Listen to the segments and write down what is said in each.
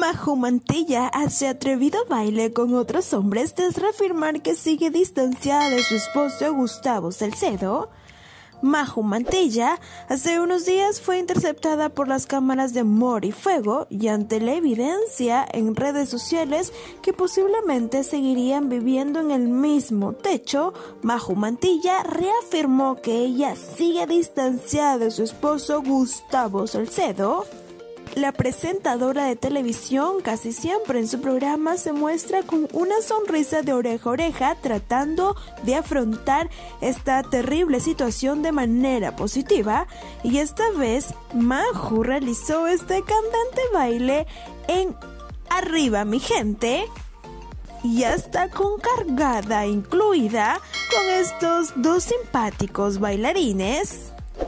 Majo Mantilla hace atrevido baile con otros hombres tras reafirmar que sigue distanciada de su esposo Gustavo Salcedo. Majo Mantilla hace unos días fue interceptada por las cámaras de Amor y Fuego y ante la evidencia en redes sociales que posiblemente seguirían viviendo en el mismo techo, Majo Mantilla reafirmó que ella sigue distanciada de su esposo Gustavo Salcedo. La presentadora de televisión casi siempre en su programa se muestra con una sonrisa de oreja a oreja tratando de afrontar esta terrible situación de manera positiva y esta vez Majo realizó este candente baile en Arriba mi gente y hasta con cargada incluida con estos dos simpáticos bailarines.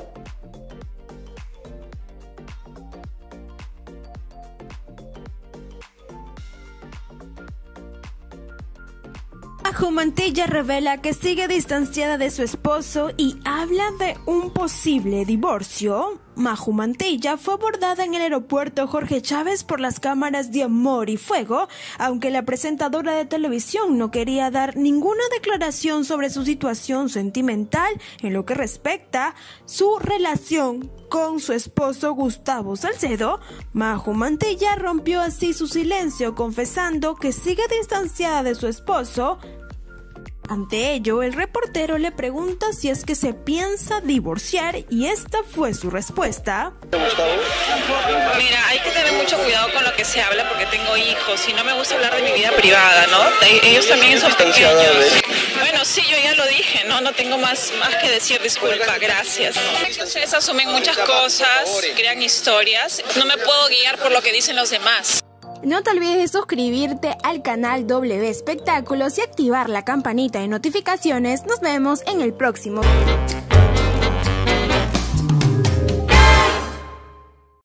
Majo Mantilla revela que sigue distanciada de su esposo y habla de un posible divorcio. Majo Mantilla fue abordada en el aeropuerto Jorge Chávez por las cámaras de Amor y Fuego, aunque la presentadora de televisión no quería dar ninguna declaración sobre su situación sentimental en lo que respecta su relación con su esposo Gustavo Salcedo. Majo Mantilla rompió así su silencio confesando que sigue distanciada de su esposo. Ante ello, el reportero le pregunta si es que se piensa divorciar y esta fue su respuesta. Mira, hay que tener mucho cuidado con lo que se habla porque tengo hijos y no me gusta hablar de mi vida privada, ¿no? Ellos también son pequeños. Bueno, sí, yo ya lo dije, no tengo más que decir, disculpa, gracias. Ustedes asumen muchas cosas, crean historias, no me puedo guiar por lo que dicen los demás. No te olvides de suscribirte al canal W Espectáculos y activar la campanita de notificaciones. Nos vemos en el próximo video.